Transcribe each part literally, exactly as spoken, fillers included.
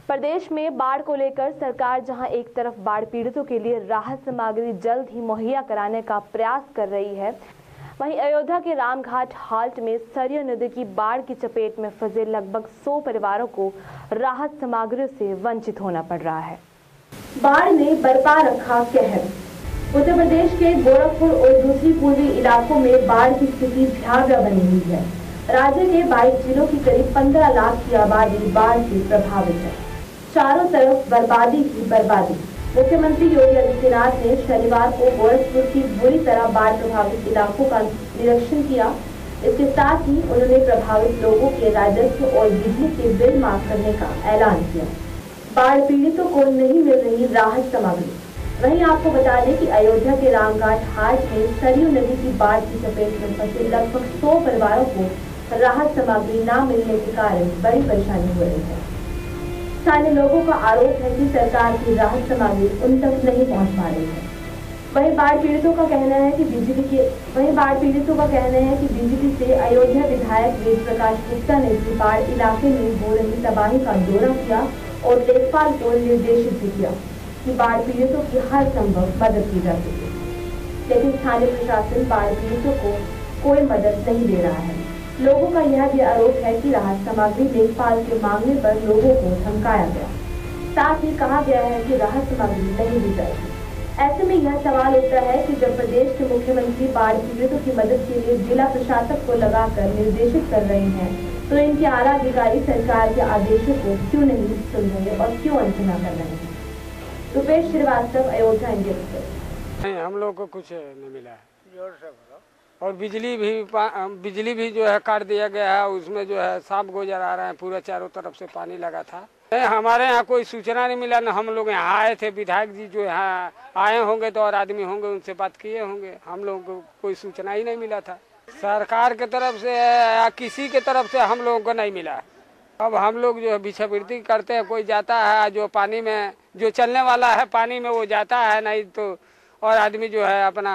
प्रदेश में बाढ़ को लेकर सरकार जहां एक तरफ बाढ़ पीड़ितों के लिए राहत सामग्री जल्द ही मुहैया कराने का प्रयास कर रही है, वहीं अयोध्या के रामघाट हाल्ट में सरयू नदी की बाढ़ की चपेट में फंसे लगभग सौ परिवारों को राहत सामग्रियों से वंचित होना पड़ रहा है। बाढ़ ने बरपा रखा कहर। उत्तर प्रदेश के गोरखपुर और दूसरी पूर्वी इलाकों में बाढ़ की स्थिति भयावह बनी हुई है। राज्य के बाईस जिलों की करीब पंद्रह लाख की आबादी बाढ़ से प्रभावित है। चारों तरफ बर्बादी की बर्बादी। मुख्यमंत्री योगी आदित्यनाथ ने शनिवार को गोरखपुर की बुरी तरह बाढ़ प्रभावित इलाकों का निरीक्षण किया। इसके साथ ही उन्होंने प्रभावित लोगों के राजस्व और बिजली के बिल माफ करने का ऐलान किया। बाढ़ पीड़ितों को नहीं मिल रही राहत सामग्री। वहीं आपको बता दें कि अयोध्या के रामघाट हाल्ट में सरयू नदी की बाढ़ की चपेट में फंसे लगभग सौ परिवारों को राहत सामग्री न मिलने के कारण बड़ी परेशानी हो रही है। स्थानीय लोगों का आरोप है कि सरकार की राहत सामग्री उन तक नहीं पहुंच पा रही है। वहीं बाढ़ पीड़ितों का कहना है कि बीजेपी के वहीं बाढ़ पीड़ितों का कहना है कि बीजेपी से अयोध्या विधायक वेद प्रकाश गुप्ता ने भी बाढ़ इलाके में हो रही तबाही का दौरा किया और लेखपाल को निर्देशित भी किया कि बाढ़ पीड़ितों की हर संभव मदद की जा सके, लेकिन स्थानीय प्रशासन बाढ़ पीड़ितों को कोई मदद नहीं दे रहा है। लोगों का यह भी आरोप है कि राहत सामग्री लेखपाल के मांगने पर लोगों को धमकाया गया। साथ ही कहा गया है कि राहत सामग्री नहीं दी जाएगी। ऐसे में यह सवाल उठता है कि जब प्रदेश के मुख्यमंत्री बाढ़ पीड़ितों की मदद के लिए जिला प्रशासक को लगाकर निर्देशित कर रहे हैं, तो इनके आला अधिकारी सरकार के आदेशों को क्यों नहीं सुन रहे और क्यों अनसुना कर रहे हैं। Rupesh Srivastava, Ayodhya India Express. नहीं, हम लोग को कुछ नहीं मिला है। जोर से बोलो। और बिजली भी बिजली भी जो है काट दिया गया है, उसमें जो है सांप गुजर आ रहे हैं, पूरा चारों तरफ से पानी लगा था। नहीं, हमारे यहाँ कोई सूचना नहीं मिला। न हम लोग यहाँ आए थे, विधायक जी जो यहाँ आए होंगे तो और आदमी होंगे, उनसे बात किए होंगे। हम लोग को कोई सूचना ही नहीं मिला था सरकार के तरफ से या किसी के तरफ से, हम लोगों को नहीं मिला। अब हम लोग जो है भिक्षावृत्ति करते हैं, कोई जाता है जो पानी में जो चलने वाला है पानी में वो जाता है, नहीं तो और आदमी जो है अपना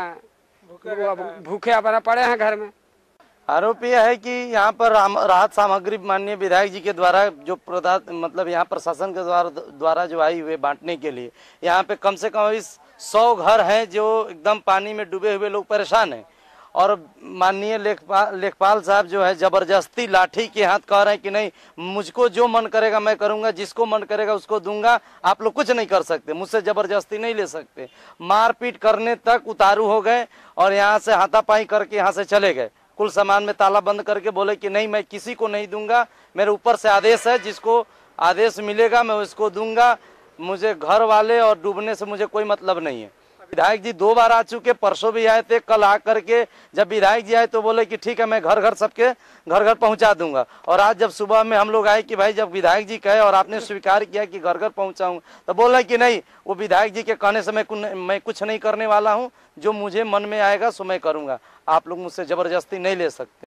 भूखे अपना पड़े हैं घर में। आरोप यह है कि यहाँ पर राहत सामग्री माननीय विधायक जी के द्वारा जो प्रदान मतलब यहाँ प्रशासन के द्वारा द्वारा जो आई हुए बांटने के लिए, यहाँ पे कम से कम इस सौ घर हैं जो एकदम पानी में डूबे हुए लोग परेशान हैं। और माननीय लेखपाल लेखपाल साहब जो है जबरदस्ती लाठी के हाथ कह रहे हैं कि नहीं, मुझको जो मन करेगा मैं करूंगा, जिसको मन करेगा उसको दूंगा, आप लोग कुछ नहीं कर सकते, मुझसे जबरदस्ती नहीं ले सकते। मारपीट करने तक उतारू हो गए और यहाँ से हाथापाई करके यहाँ से चले गए। कुल सामान में ताला बंद करके बोले कि नहीं, मैं किसी को नहीं दूंगा, मेरे ऊपर से आदेश है, जिसको आदेश मिलेगा मैं उसको दूंगा, मुझे घर वाले और डूबने से मुझे कोई मतलब नहीं है। विधायक जी दो बार आ चुके, परसों भी आए थे, कल आ करके जब विधायक जी आए तो बोले कि ठीक है मैं घर घर सबके घर घर पहुंचा दूंगा। और आज जब सुबह में हम लोग आए कि भाई जब विधायक जी कहे और आपने स्वीकार किया कि घर घर पहुंचाऊंगा, तो बोला कि नहीं, वो विधायक जी के कहने से मैं मैं कुछ नहीं करने वाला हूं, जो मुझे मन में आएगा सो मैं करूंगा, आप लोग मुझसे जबरदस्ती नहीं ले सकते।